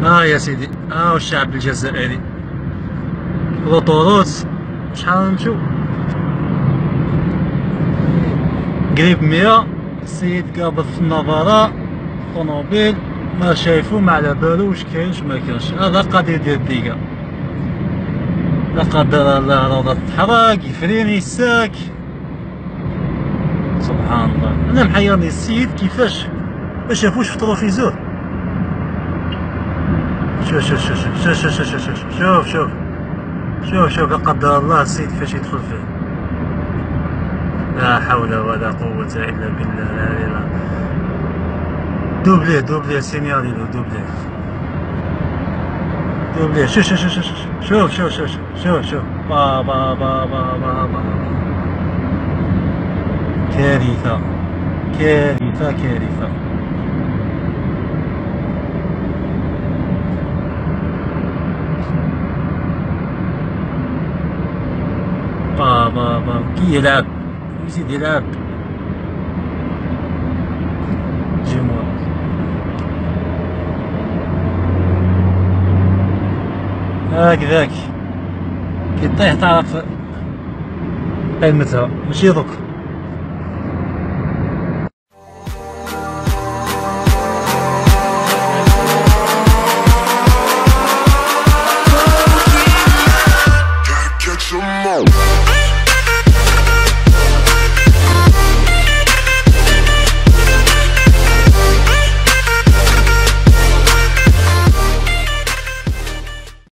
يا سيدي، الشعب الجزائري. الأوطوروت شحال نمشيو؟ قريب 100. السيد قابض في النظارة طونوبيل، ما شايفو، ما على بالو واش كاين واش ما كاينش. هذا قضية ديال الديكا، لا قدر الله روضة تحرق، يفريني الساك. سبحان الله. انا محيرني السيد كيفاش ما شافوش في التلفزيون. شوف شوف شوف شوف شوف شوف شوف شوف شوف شوف شوف لا قدر الله السيد كيفاش يدخل فيه. لا حول ولا قوة الا بالله. لا اله. دوبليه دوبليه سينياليلو دوبليه دوبليه. شوف شوف شوف شوف شوف شوف شوف شوف با با با با با با. كارثة كارثة كارثة. با با با كي يلعب يزيد يلعب. جيمور هكذاك كي طيح تعرف قيمتها، ماشي دوك.